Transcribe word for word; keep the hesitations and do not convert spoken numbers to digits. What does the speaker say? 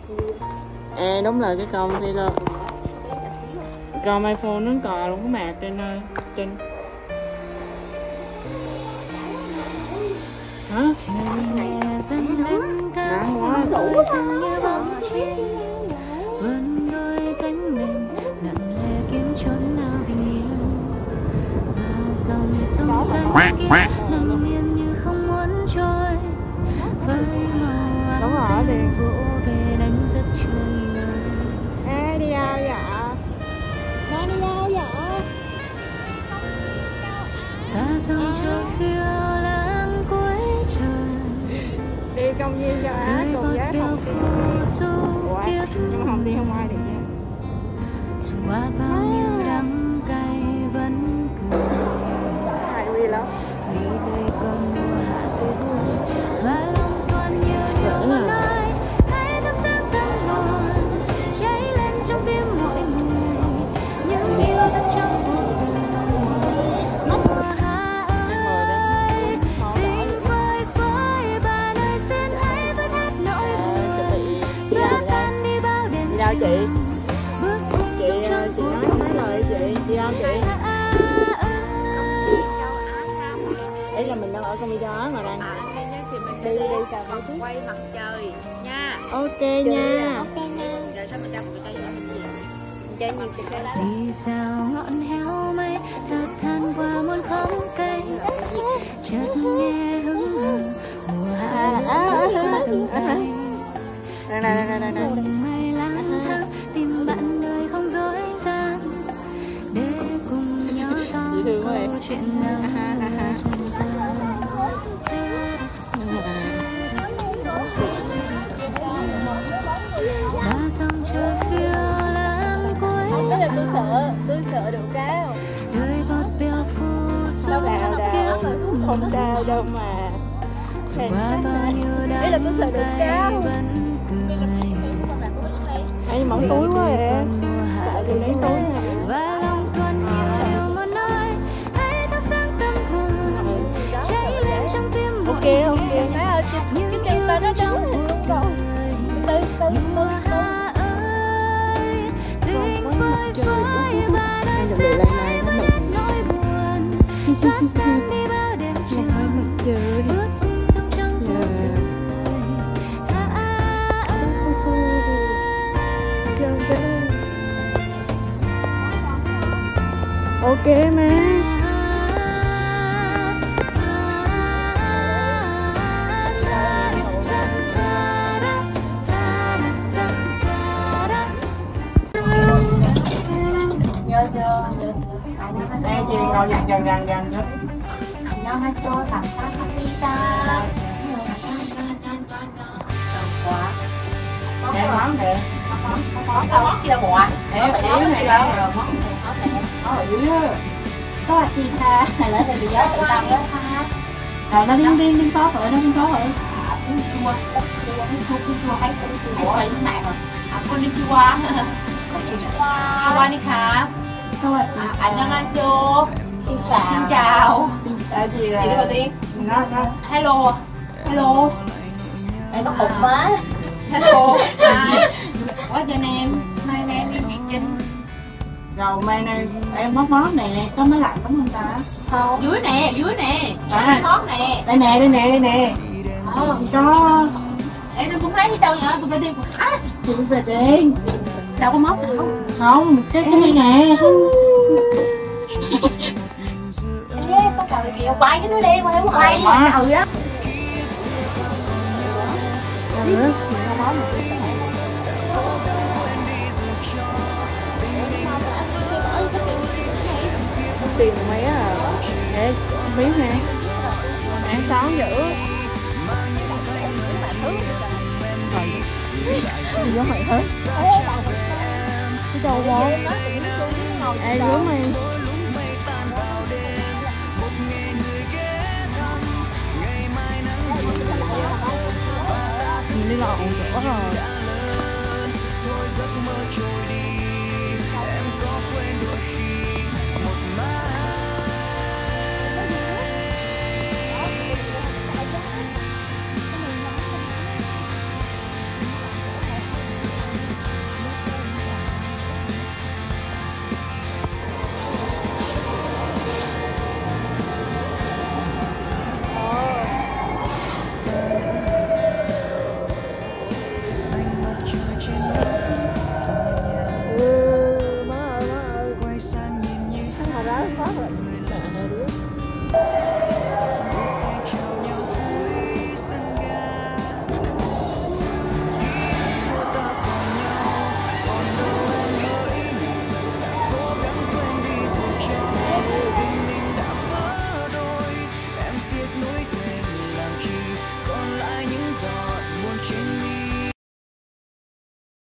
Ê, đúng là cái con đi lên con iPhone nó cò luôn cái mạc trên ơi trên hả? Nặng quá đủ vươn đôi cánh mình lặng lẽ kiếm chốn nào bình yên và dòng sông xanh kia nằm yên như không muốn trôi với màu áo xanh vỗ về đánh giấc trời người. Ê, đi đâu vậy? Nó đi đâu vậy? Ta dòng trôi phiêu lãng cuối trời đi công viên cho Á cùng giá không tiền. Nhưng mà không đi không ai được nha. Dù qua bao nhiêu đắng cay vẫn cười. Hay vui lắm. Vì đây còn mùa hạ tươi vui và lòng còn nhiều điều muốn nói. Hãy thắp sáng tâm hồn cháy lên trong tim mọi người những yêu thương trong cuộc đời. Mùa hạ ơi tình phơi phới và nơi xin hãy vớt hết nỗi buồn xóa tan đi bao đêm chào chị bước cùng chị chị nói mấy lời chị chị không chị ấy là mình đang ở công viên châu Á mà đang đi đi đi chào mấy quay mặt trời nha. ok nha ok nha. Rồi sao mình ra một cái cây nữa chơi nhiều cái cây đó. Vì sao ngọn héo mây thật than qua muôn khóm cây chợt nghe hững hờ mùa hạ từng tay này này này này này mây lang thang tìm bạn đời không dối gian để cùng nhau to câu chuyện nào trần gian. Đã dòng trôi phiêu lãng cuối trời. Tôi sợ, tôi sợ độ cao. Đời bọt bèo phù du đâu đâu đâu không sao đâu mà qua bao nhiêu Đây là tôi sợ độ cao. vẫn cười. ấy mỏng túi quá à sợ tôi lấy túi Và lòng còn nhiều điều muốn nói. Hãy thắp sáng tâm hồn cháy lên trong tim mọi người. ok ok Má ơi, cái cái cây ta nó đứng hình luôn rồi. Từ từ Mùa hạ ơi tình phơi phới và đời sẽ hãy vơi hết nỗi buồn xóa tan đi bao đêm trường bước cùng sông trong cuộc đời. Hạ ok mà Ê, chị ngồi gần gần gần gần nữa. 안녕하세요. 감사합니다. quá. Nè món kìa. món đâu món kia bộ ạ. Nè ở dưới này đâu. Món này. Nó ở dưới á. Có là chi tha. Này nữa thì giới tự tâm đó. Rồi nó điên điên điên có thử nó điên có thử. Chua, chua, chua, chua, hay chua, hay chua này rồi. À, konnichiwa. Konnichiwa. 안녕하세요. Xin chào. Xin chào. Xin chào chị là. Chị đi đầu tiên. Nó nó. Hello. Hello. Đây có khủng quá. Hello. Hi. What's your name? My name is Trinh. Rồi mai này em móc món nè, có máy lạnh đúng không ta? Không. Dưới nè, dưới nè. À. Món nè. Đây nè, đây nè, đây nè. Ờ. Có. Ê, tôi cũng thấy đâu nhở, tôi phải đi. À, Chị về đi. đâu có móc đâu. Không, cái cái này nè. Ê, con trời kìa, quay cái đứa đi, quay không quay. Ừ á. Ừ. Tiền mấy à? Ê, không biết nè. Ăn sáu dữ. Gì đó mày hết. Cái đầu bò. Ê, gớm mày. Nhìn đi lộn chỗ rồi. rá phát lại mẹ này đứa